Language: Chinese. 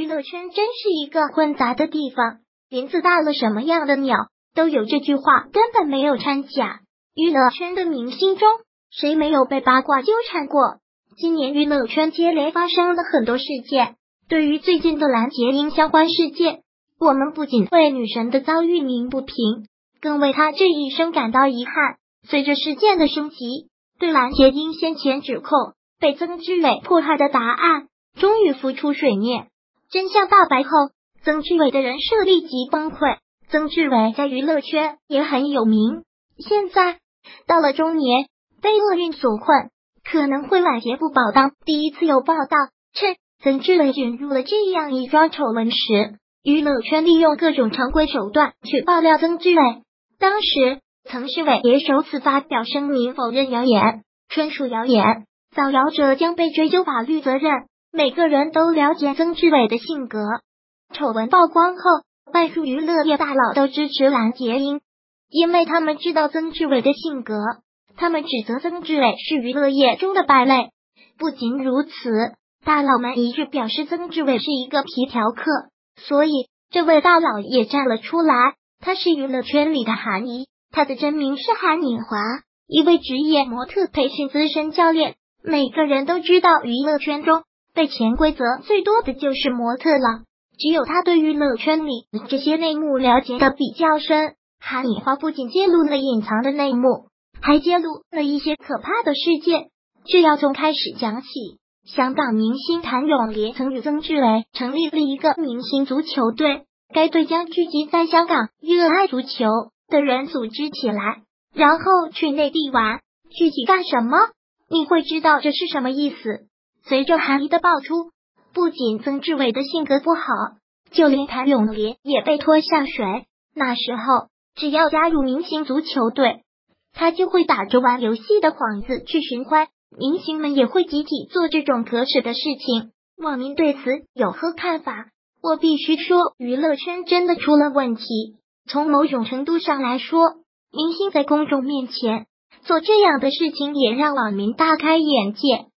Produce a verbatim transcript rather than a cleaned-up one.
乐圈真是一个混杂的地方，林子大了什么样的鸟都有，这句话根本没有掺假。娱乐圈的明星中，谁没有被八卦纠缠过？今年娱乐圈接连发生了很多事件，对于最近的蓝洁瑛相关事件，我们不仅为女神的遭遇鸣不平，更为她这一生感到遗憾。随着事件的升级，对蓝洁瑛先前指控被曾志伟迫害的答案终于浮出水面。真相大白后，曾志伟的人设立即崩溃。曾志伟在娱乐圈也很有名，现在到了中年，被厄运所困，可能会晚节不保当。第一次有报道称，曾志伟卷入了这样一桩丑闻时，娱乐圈利用各种常规手段去爆料曾志伟。当时曾志伟也首次发表声明否认谣言，纯属谣言，造谣者将被追究法律责任。每个人都了解曾志伟的性格，丑闻曝光后，半数娱乐业大佬都支持蓝洁瑛，因为他们知道曾志伟的性格，他们指责曾志伟是娱乐业中的败类。不仅如此，大佬们一致表示曾志伟是一个皮条客，所以这位大佬也站了出来，他是娱乐圈里的韩姨，他的真名是韩颖华，一位职业模特培训资深教练。每个人都知道，娱乐圈中被潜规则最多的就是模特了，只有他对娱乐圈里这些内幕了解的比较深。韩颖华不仅揭露了隐藏的内幕，还揭露了一些可怕的事件。这要从开始讲起。香港明星谭咏麟曾与曾志伟成立了一个明星足球队，该队将聚集在香港热爱足球的人组织起来，然后去内地玩。具体干什么？你会知道这是什么意思。随着韩姨的爆出，不仅曾志伟的性格不好，就连谭咏麟也被拖下水。那时候，只要加入明星足球队，他就会打着玩游戏的幌子去寻欢，明星们也会集体做这种可耻的事情。网民对此有何看法？我必须说，娱乐圈真的出了问题。从某种程度上来说，明星在公众面前做这样的事情也让网民大开眼界。